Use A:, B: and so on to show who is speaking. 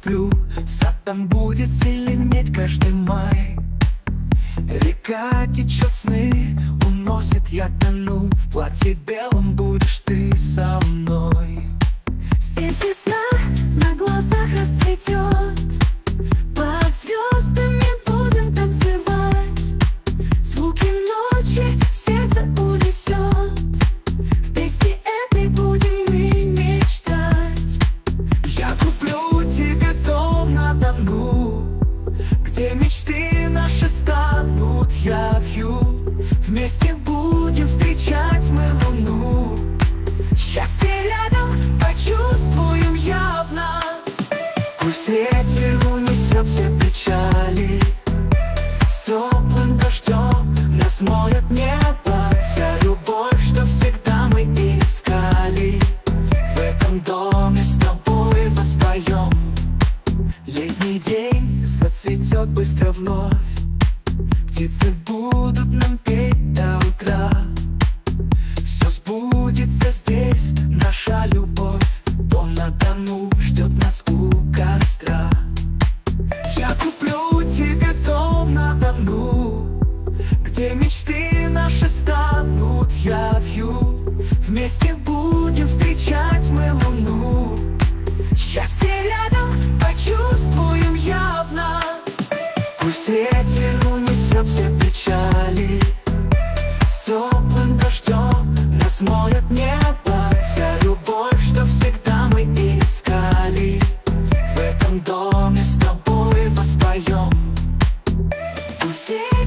A: куплю. Сад там будет зеленеть каждый май. Река течет, сны уносит, я тону. В платье белом будешь ты со мной.
B: Здесь весна на глазах расцветет, под звездами будем танцевать. Звуки ночи сердце унесет, в песне этой будем мы мечтать.
A: Я куплю тебе дом на Дону, где мечты наши станут явью. Вместе будем встречать мы луну. Счастье рядом почувствуем явно. Пусть ветер унесет все печали, с теплым дождем нас моет небо. Вся любовь, что всегда мы искали, в этом доме с тобой воспоем. Летний день зацветет быстро вновь, птицы будут нам петь до утра. Все сбудется здесь, наша любовь. Дом на Дону ждет нас у костра. Я куплю тебе дом на Дону, где мечты наши станут явью. Вместе будем встречать мы луну. Счастье рядом почувствуем явно. Пусть ветер унесет все печали, с теплым дождем нас моет небо. Вся любовь, что всегда мы искали, в этом доме с тобой воспоем. Пусть